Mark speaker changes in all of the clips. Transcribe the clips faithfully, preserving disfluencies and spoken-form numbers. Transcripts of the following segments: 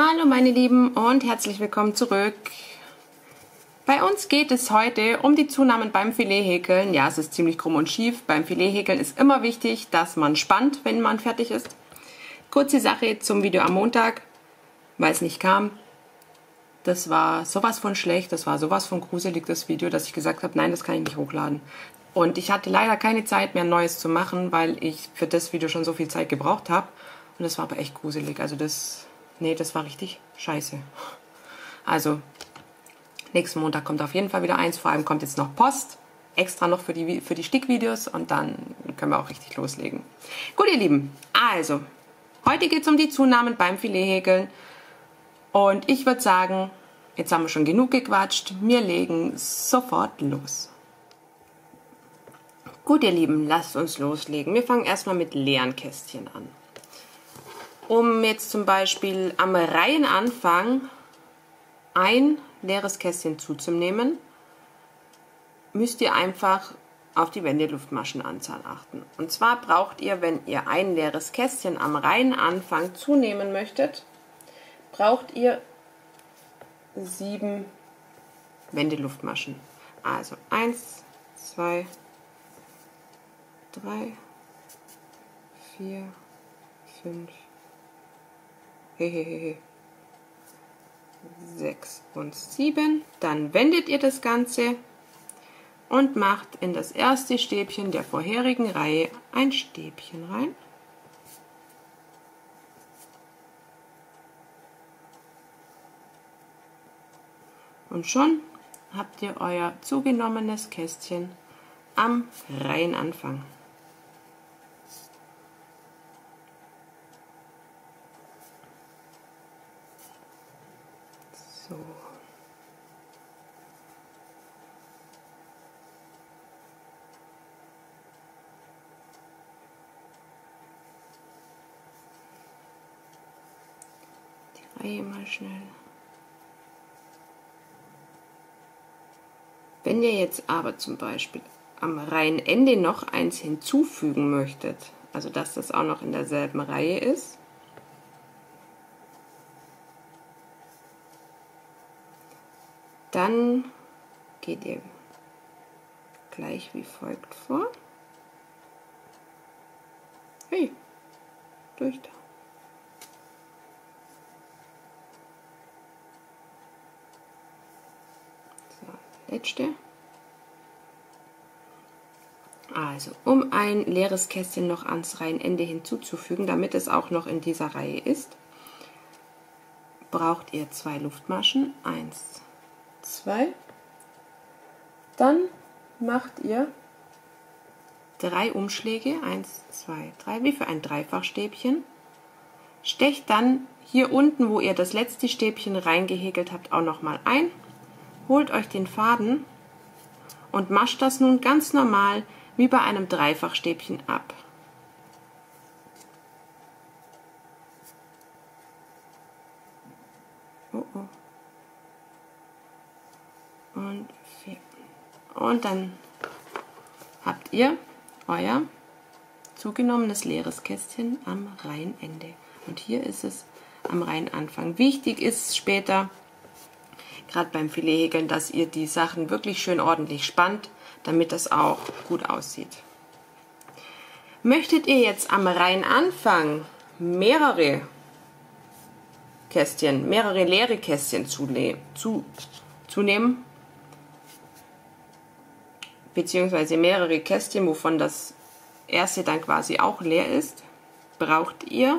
Speaker 1: Hallo meine Lieben und herzlich willkommen zurück. Bei uns geht es heute um die Zunahmen beim Filethäkeln. Ja, es ist ziemlich krumm und schief. Beim Filethäkeln ist immer wichtig, dass man spannt, wenn man fertig ist. Kurze Sache zum Video am Montag, weil es nicht kam. Das war sowas von schlecht, das war sowas von gruselig, das Video, dass ich gesagt habe, nein, das kann ich nicht hochladen. Und ich hatte leider keine Zeit mehr, ein neues zu machen, weil ich für das Video schon so viel Zeit gebraucht habe. Und das war aber echt gruselig. Also das, nee, das war richtig scheiße. Also, nächsten Montag kommt auf jeden Fall wieder eins. Vor allem kommt jetzt noch Post. Extra noch für die, für die Stickvideos. Und dann können wir auch richtig loslegen. Gut, ihr Lieben. Also, heute geht es um die Zunahmen beim Filethäkeln. Und ich würde sagen, jetzt haben wir schon genug gequatscht. Wir legen sofort los. Gut, ihr Lieben, lasst uns loslegen. Wir fangen erstmal mit leeren Kästchen an. Um jetzt zum Beispiel am Reihenanfang ein leeres Kästchen zuzunehmen, müsst ihr einfach auf die Wendeluftmaschenanzahl achten. Und zwar braucht ihr, wenn ihr ein leeres Kästchen am Reihenanfang zunehmen möchtet, braucht ihr sieben Wendeluftmaschen. Also eins, zwei, drei, vier, fünf, hehehe, sechs und sieben. Dann wendet ihr das Ganze und macht in das erste Stäbchen der vorherigen Reihe ein Stäbchen rein. Und schon habt ihr euer zugenommenes Kästchen am Reihenanfang. So. Die Reihe mal schnell. Wenn ihr jetzt aber zum Beispiel am Reihenende noch eins hinzufügen möchtet, also dass das auch noch in derselben Reihe ist, dann geht ihr gleich wie folgt vor. Hey, durch da. So, letzte. Also, um ein leeres Kästchen noch ans Reihenende hinzuzufügen, damit es auch noch in dieser Reihe ist, braucht ihr zwei Luftmaschen. Eins, zwei. Dann macht ihr drei Umschläge. Eins, zwei, drei, wie für ein Dreifachstäbchen. Stecht dann hier unten, wo ihr das letzte Stäbchen reingehäkelt habt, auch nochmal ein. Holt euch den Faden und mascht das nun ganz normal wie bei einem Dreifachstäbchen ab. Oh, oh. Und vier. Und dann habt ihr euer zugenommenes leeres Kästchen am Reihenende. Und hier ist es am Reihenanfang. Wichtig ist später, gerade beim Filethäkeln, dass ihr die Sachen wirklich schön ordentlich spannt, damit das auch gut aussieht. Möchtet ihr jetzt am Reihenanfang mehrere Kästchen, mehrere leere Kästchen zune zu, zunehmen, beziehungsweise mehrere Kästchen, wovon das erste dann quasi auch leer ist, braucht ihr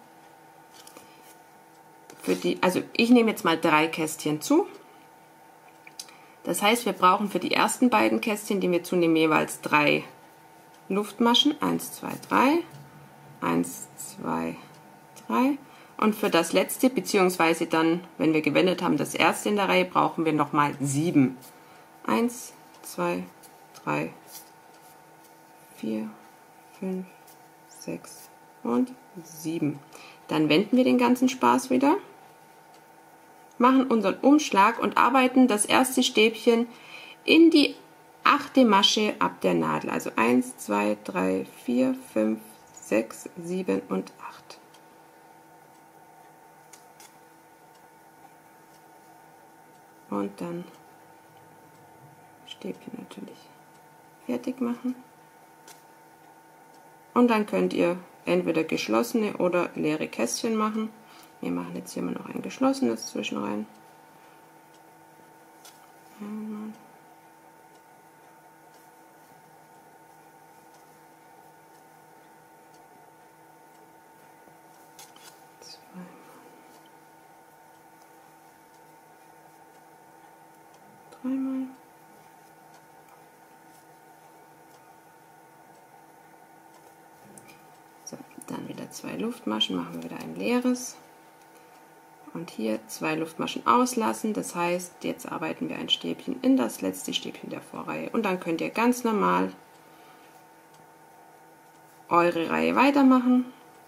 Speaker 1: für die, also ich nehme jetzt mal drei Kästchen zu. Das heißt, wir brauchen für die ersten beiden Kästchen, die wir zunehmen, jeweils drei Luftmaschen. eins, zwei, drei. eins, zwei, drei. Und für das letzte, beziehungsweise dann, wenn wir gewendet haben, das erste in der Reihe, brauchen wir nochmal sieben. eins, zwei, drei, vier, fünf, sechs und sieben. Dann wenden wir den ganzen Spaß wieder. Machen unseren Umschlag und arbeiten das erste Stäbchen in die achte Masche ab der Nadel. Also eins, zwei, drei, vier, fünf, sechs, sieben und acht. Und dann Stäbchen natürlich fertig machen. Und dann könnt ihr entweder geschlossene oder leere Kästchen machen. Wir machen jetzt hier mal noch ein geschlossenes zwischen rein. Einmal. Zweimal. Dreimal. So, dann wieder zwei Luftmaschen, machen wir wieder ein leeres. Und hier zwei Luftmaschen auslassen, das heißt, jetzt arbeiten wir ein Stäbchen in das letzte Stäbchen der Vorreihe. Und dann könnt ihr ganz normal eure Reihe weitermachen.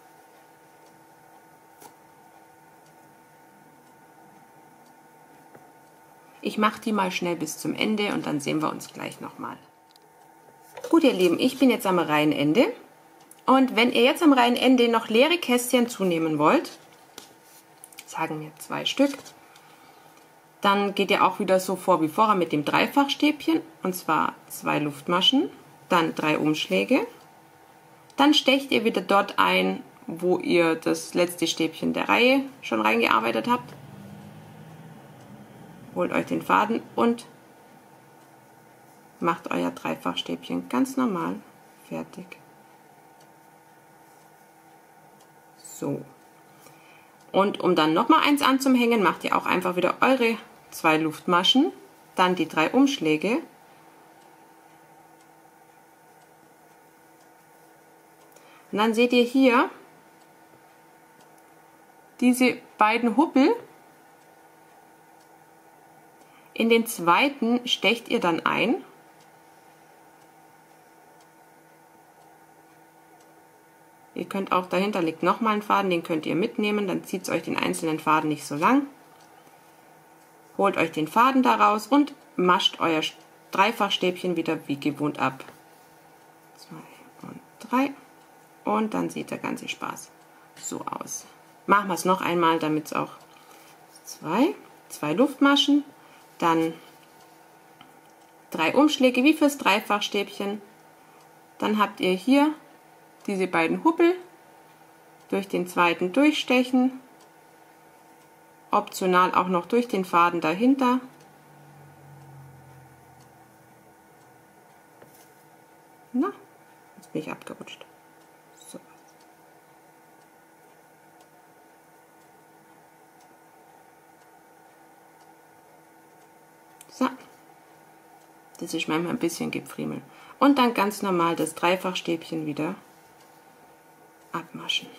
Speaker 1: Ich mache die mal schnell bis zum Ende und dann sehen wir uns gleich nochmal. Gut, ihr Lieben, ich bin jetzt am Reihenende. Und wenn ihr jetzt am Reihenende noch leere Kästchen zunehmen wollt, sagen wir zwei Stück, dann geht ihr auch wieder so vor wie vorher mit dem Dreifachstäbchen, und zwar zwei Luftmaschen, dann drei Umschläge, dann stecht ihr wieder dort ein, wo ihr das letzte Stäbchen der Reihe schon reingearbeitet habt, holt euch den Faden und macht euer Dreifachstäbchen ganz normal fertig. So. Und um dann nochmal eins anzuhängen, macht ihr auch einfach wieder eure zwei Luftmaschen, dann die drei Umschläge. Und dann seht ihr hier diese beiden Huppel. In den zweiten stecht ihr dann ein. Ihr könnt auch, dahinter liegt nochmal ein Faden, den könnt ihr mitnehmen, dann zieht es euch den einzelnen Faden nicht so lang. Holt euch den Faden daraus und mascht euer Dreifachstäbchen wieder wie gewohnt ab. Zwei und drei. Und dann sieht der ganze Spaß so aus. Machen wir es noch einmal, damit es auch zwei, zwei Luftmaschen, dann drei Umschläge wie fürs Dreifachstäbchen. Dann habt ihr hier diese beiden Huppel, durch den zweiten durchstechen, optional auch noch durch den Faden dahinter. Na, jetzt bin ich abgerutscht. So. So. Das ist manchmal ein bisschen gefriemelt. Und dann ganz normal das Dreifachstäbchen wieder abmaschen.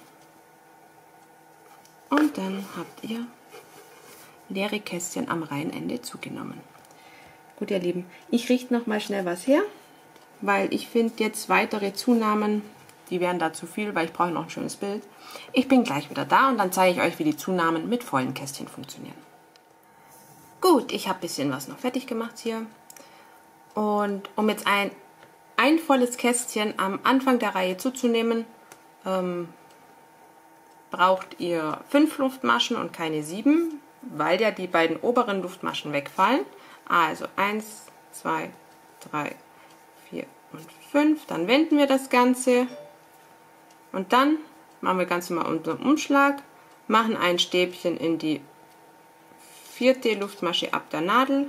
Speaker 1: Und dann habt ihr leere Kästchen am Reihenende zugenommen. Gut, ihr Lieben, ich richte noch mal schnell was her, weil ich finde jetzt weitere Zunahmen, die wären da zu viel, weil ich brauche noch ein schönes Bild. Ich bin gleich wieder da und dann zeige ich euch, wie die Zunahmen mit vollen Kästchen funktionieren. Gut, ich habe ein bisschen was noch fertig gemacht hier. Und um jetzt ein, ein volles Kästchen am Anfang der Reihe zuzunehmen, ähm, braucht ihr fünf Luftmaschen und keine sieben, weil ja die beiden oberen Luftmaschen wegfallen. Also eins, zwei, drei, vier und fünf. Dann wenden wir das Ganze und dann machen wir ganz normal unseren Umschlag, machen ein Stäbchen in die vierte Luftmasche ab der Nadel,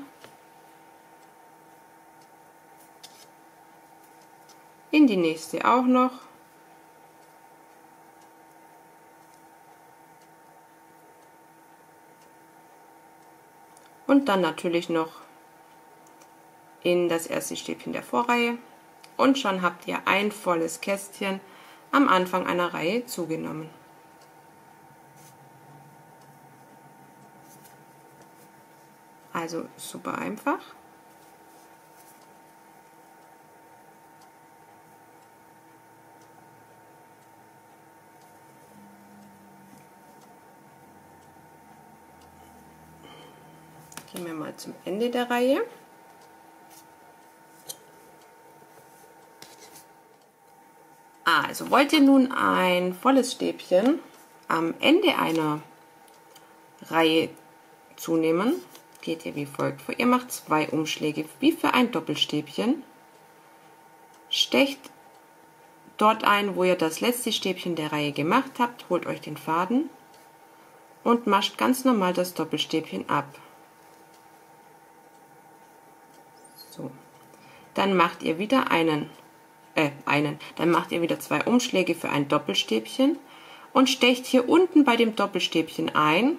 Speaker 1: in die nächste auch noch. Und dann natürlich noch in das erste Stäbchen der Vorreihe. Und schon habt ihr ein volles Kästchen am Anfang einer Reihe zugenommen. Also super einfach. Gehen wir mal zum Ende der Reihe. Also wollt ihr nun ein volles Stäbchen am Ende einer Reihe zunehmen, geht ihr wie folgt vor. Ihr macht zwei Umschläge wie für ein Doppelstäbchen, stecht dort ein, wo ihr das letzte Stäbchen der Reihe gemacht habt, holt euch den Faden und mascht ganz normal das Doppelstäbchen ab. So. Dann macht ihr wieder einen, äh, einen, dann macht ihr wieder zwei Umschläge für ein Doppelstäbchen und stecht hier unten bei dem Doppelstäbchen ein.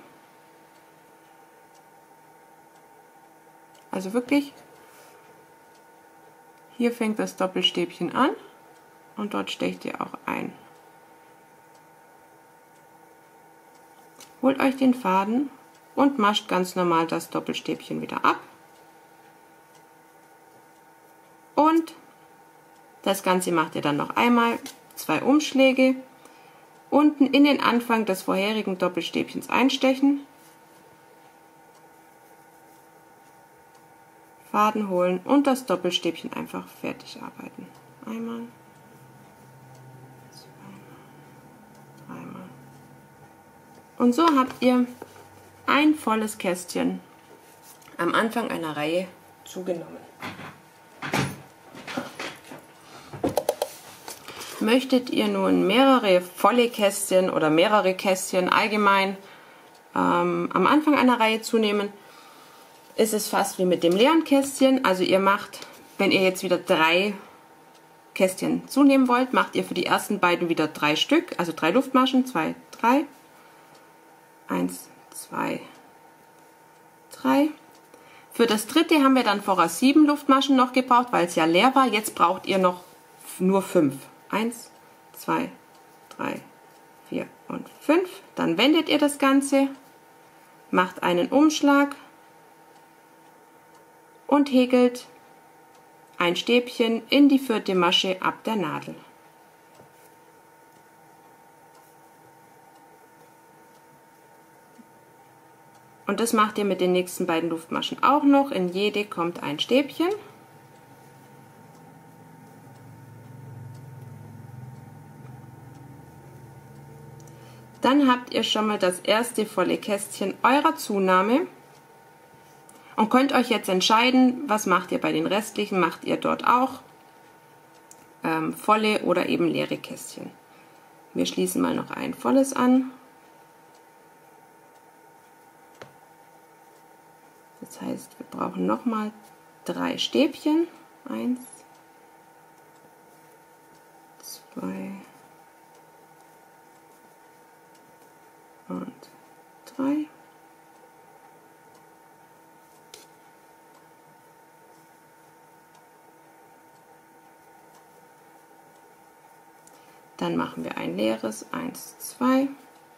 Speaker 1: Also wirklich, hier fängt das Doppelstäbchen an und dort stecht ihr auch ein. Holt euch den Faden und mascht ganz normal das Doppelstäbchen wieder ab. Und das Ganze macht ihr dann noch einmal, zwei Umschläge, unten in den Anfang des vorherigen Doppelstäbchens einstechen, Faden holen und das Doppelstäbchen einfach fertig arbeiten. Einmal, zweimal, dreimal. Und so habt ihr ein volles Kästchen am Anfang einer Reihe zugenommen. Möchtet ihr nun mehrere volle Kästchen oder mehrere Kästchen allgemein ähm, am Anfang einer Reihe zunehmen, ist es fast wie mit dem leeren Kästchen. Also ihr macht, wenn ihr jetzt wieder drei Kästchen zunehmen wollt, macht ihr für die ersten beiden wieder drei Stück, also drei Luftmaschen, zwei, drei, eins, zwei, drei. Für das dritte haben wir dann vorher sieben Luftmaschen noch gebraucht, weil es ja leer war. Jetzt braucht ihr noch nur fünf. eins, zwei, drei, vier und fünf. Dann wendet ihr das Ganze, macht einen Umschlag und häkelt ein Stäbchen in die vierte Masche ab der Nadel. Und das macht ihr mit den nächsten beiden Luftmaschen auch noch. In jede kommt ein Stäbchen. Dann habt ihr schon mal das erste volle Kästchen eurer Zunahme und könnt euch jetzt entscheiden, was macht ihr bei den restlichen. Macht ihr dort auch ähm, volle oder eben leere Kästchen. Wir schließen mal noch ein volles an. Das heißt, wir brauchen nochmal drei Stäbchen. Eins, zwei und drei. Dann machen wir ein leeres, eins, zwei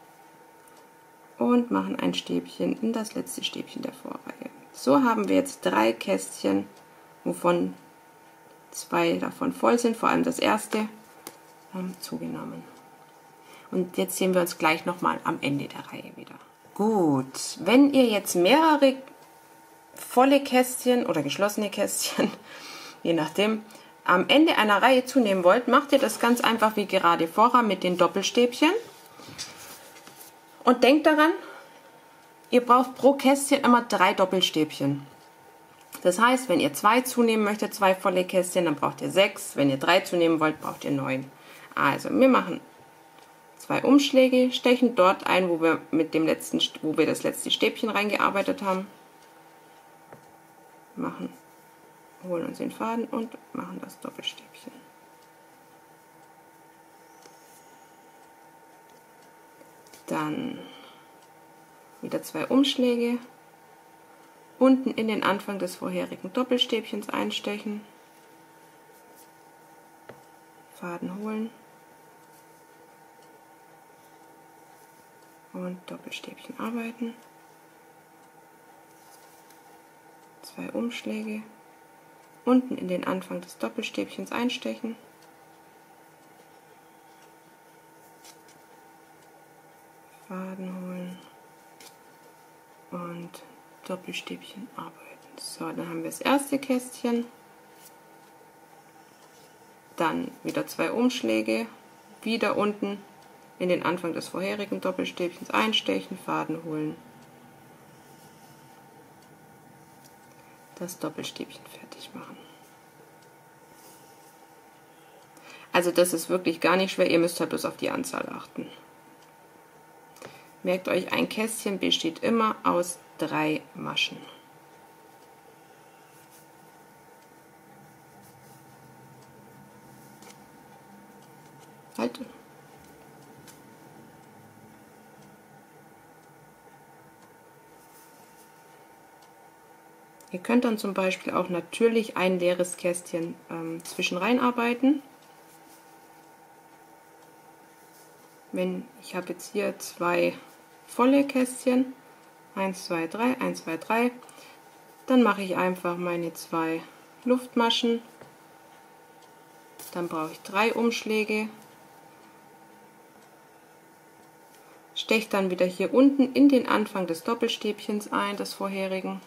Speaker 1: und machen ein Stäbchen in das letzte Stäbchen der Vorreihe. So haben wir jetzt drei Kästchen, wovon zwei davon voll sind, vor allem das erste, ähm, zugenommen. Und jetzt sehen wir uns gleich nochmal am Ende der Reihe wieder. Gut, wenn ihr jetzt mehrere volle Kästchen oder geschlossene Kästchen, je nachdem, am Ende einer Reihe zunehmen wollt, macht ihr das ganz einfach wie gerade vorher mit den Doppelstäbchen. Und denkt daran, ihr braucht pro Kästchen immer drei Doppelstäbchen. Das heißt, wenn ihr zwei zunehmen möchtet, zwei volle Kästchen, dann braucht ihr sechs. Wenn ihr drei zunehmen wollt, braucht ihr neun. Also, wir machen zwei Umschläge, stechen dort ein, wo wir mit dem letzten, wo wir das letzte Stäbchen reingearbeitet haben. Machen, holen uns den Faden und machen das Doppelstäbchen. Dann wieder zwei Umschläge, unten in den Anfang des vorherigen Doppelstäbchens einstechen, Faden holen und Doppelstäbchen arbeiten. Zwei Umschläge, unten in den Anfang des Doppelstäbchens einstechen, Faden holen und Doppelstäbchen arbeiten. So, dann haben wir das erste Kästchen, dann wieder zwei Umschläge, wieder unten in den Anfang des vorherigen Doppelstäbchens einstechen, Faden holen das Doppelstäbchen fertig machen. Also das ist wirklich gar nicht schwer, ihr müsst halt bloß auf die Anzahl achten. Merkt euch, ein Kästchen besteht immer aus drei Maschen. Halt. Ihr könnt dann zum Beispiel auch natürlich ein leeres Kästchen ähm, zwischen reinarbeiten. Wenn ich habe jetzt hier zwei volle Kästchen, eins, zwei, drei, eins, zwei, drei, dann mache ich einfach meine zwei Luftmaschen, dann brauche ich drei Umschläge, steche dann wieder hier unten in den Anfang des Doppelstäbchens ein, des vorherigen,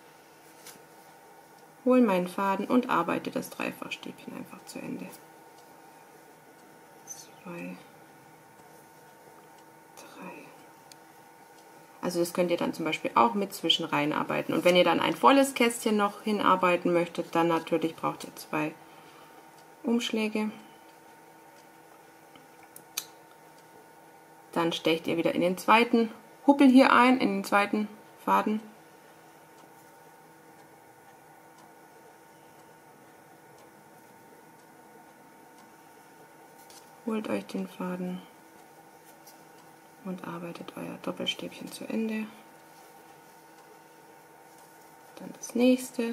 Speaker 1: hole meinen Faden und arbeite das Dreifachstäbchen einfach zu Ende. Zwei, Also das könnt ihr dann zum Beispiel auch mit zwischen reinarbeiten. Und wenn ihr dann ein volles Kästchen noch hinarbeiten möchtet, dann natürlich braucht ihr zwei Umschläge. Dann stecht ihr wieder in den zweiten Huppel hier ein, in den zweiten Faden. Holt euch den Faden und arbeitet euer Doppelstäbchen zu Ende. Dann das nächste.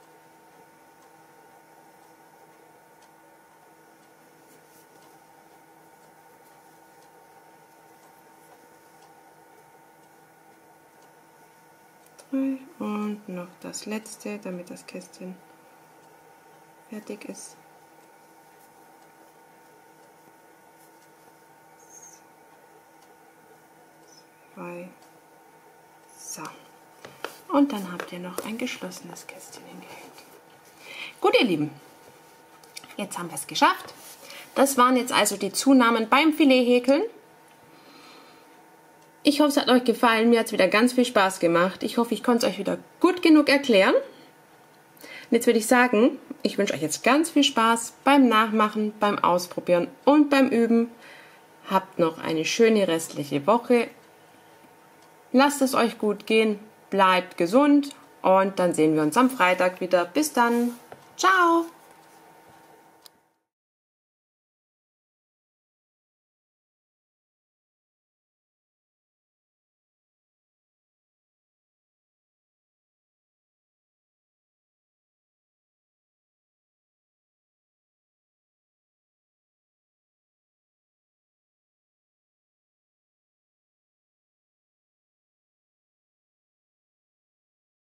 Speaker 1: Drei und noch das letzte, damit das Kästchen fertig ist. So. Und dann habt ihr noch ein geschlossenes Kästchen hingehängt. Gut, ihr Lieben, jetzt haben wir es geschafft. Das waren jetzt also die Zunahmen beim Filet-Häkeln. Ich hoffe, es hat euch gefallen. Mir hat es wieder ganz viel Spaß gemacht. Ich hoffe, ich konnte es euch wieder gut genug erklären. Und jetzt würde ich sagen, ich wünsche euch jetzt ganz viel Spaß beim Nachmachen, beim Ausprobieren und beim Üben. Habt noch eine schöne restliche Woche. Lasst es euch gut gehen, bleibt gesund und dann sehen wir uns am Freitag wieder. Bis dann. Ciao.